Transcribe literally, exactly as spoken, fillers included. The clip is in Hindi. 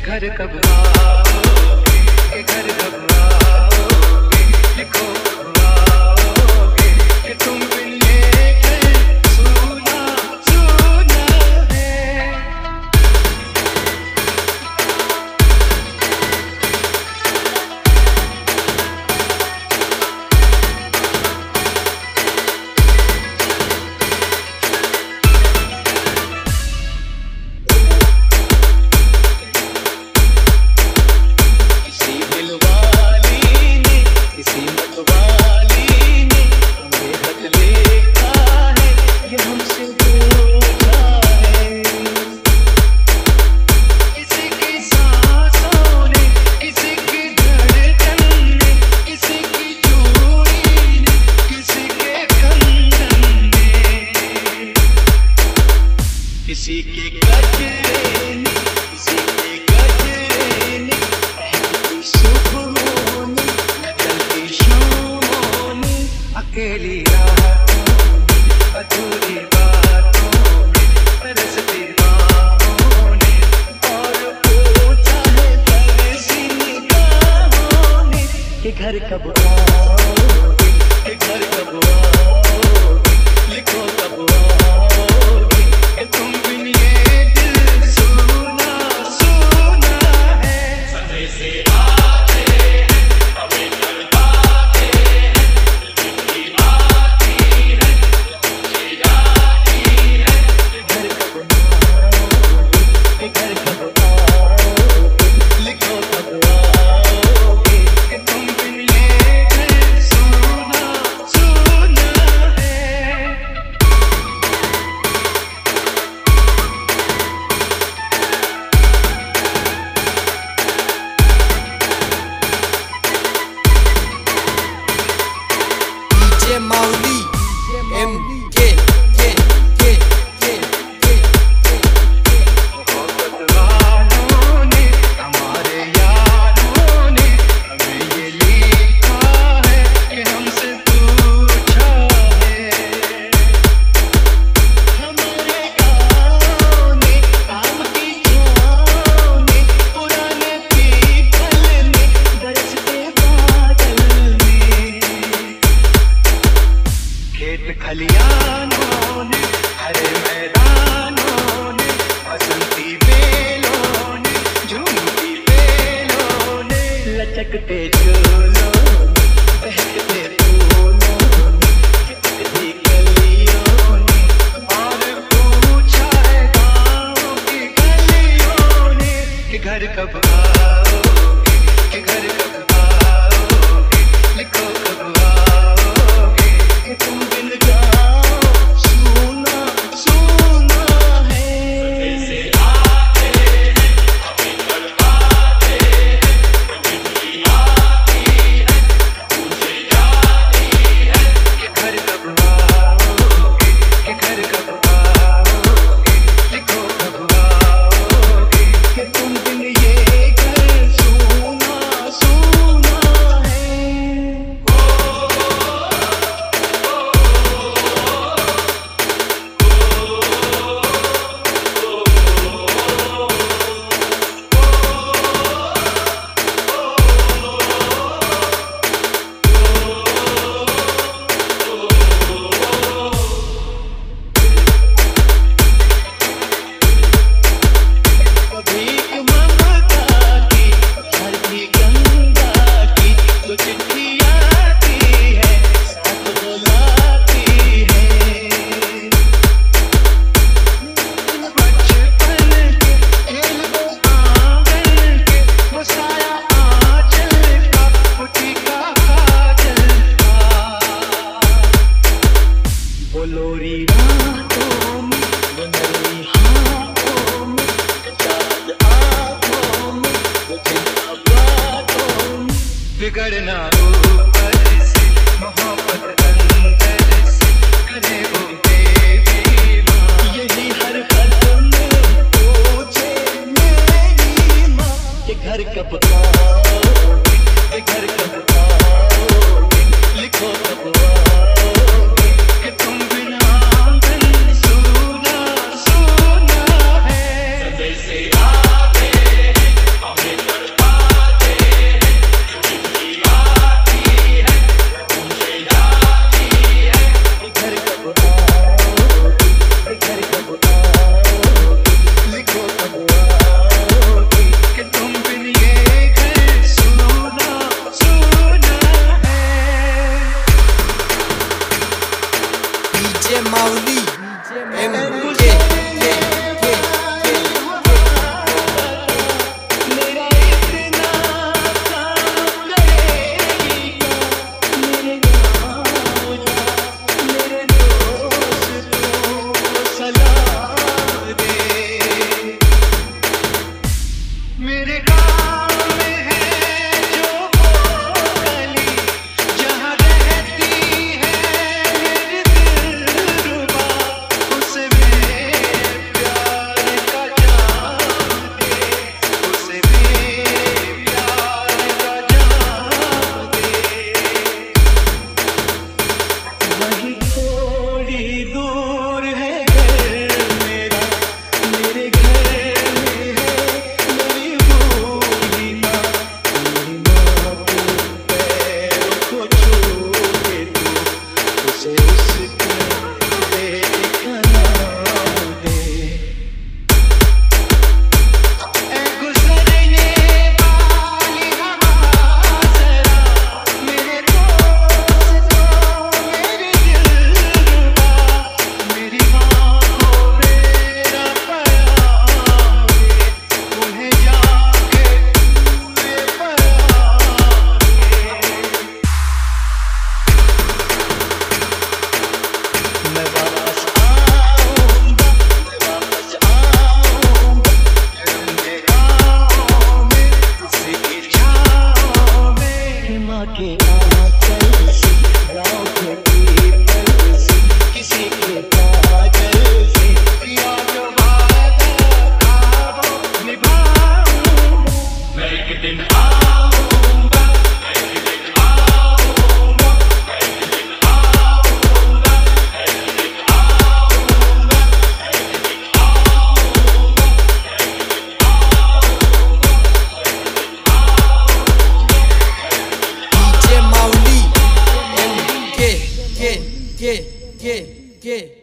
घर कब आओगे, के घर कब आओगे, लिखो कब आओगे, कि तुम बिन ये घर सूना सूना है। किसी के गजरे ने, किसी के गजरे ने, बहती सुबहों ने, निकलती शामों ने, अकेली रातों में, अधूरी बातों में, तरसती बाहों ने, और पूछा है तरसी निगाहों ने, कि घर कब आओगे, कि घर कब आओगे, लिखो कब आओगे, कि तुम बिन ये दिल सूना सूना है। समय से आते हैं, हमें तड़पाते हैं, दिल की आती है, तुझे जाती है, घर कब आओगे, कि घर कब आओगे, लिखो कब आओगे, कि तुम बिन ये दिल सूना सूना है। Mauli M K K K K K K मोहब्बत वालों ने, हमारे यारों ने, हमें ये लिखा है कि हमसे पूछा है। हमारे गाँव ने, आम की छाँव ने, पुराने पीपल ने, बरसते बादल में, खेत खलियानों ने, हरे मैदानों ने, बसंती बेलों ने, झूमती बेलों ने, लचकते झूलों ने, बहकते फूलों ने, खिलती कलियों ने, और पूछा है गाँव की गलियों ने, कि घर कब आओगे, कि घर कब आओगे, लिखो कब आओगे, कि तुम बिन जाओ सूना सूना है। से आते हैं, हमें तड़पाते हैं, दिल की आती है, तुझे जाती है, कि घर कब आओगे, कि घर कब आओगे, लिखो कब आओगे, कि तुम बिन ये घर सूना सूना है। भीख ममता की, धरती गंगा की, तो चिट्ठी आती है, साथ बुलाती है। बचपन के खेल वो आंगन के, वो साया आंचल का, वो टीका काजल का, वो लोरी रातों में, वो नरमी हाथों में, चाँद आँखों में, वो चिंता बातों में, बिगड़ना ऊपर से, मोहब्बत अंदर से, करे वो बेईमान, यही हर कदम में पूछे मेरी माँ, कि घर कब आओगे, कि घर कब आओगे, लिखो कब आओगे, कि तुम बिना आंगन सूना सूना है। समय से आते हैं, K K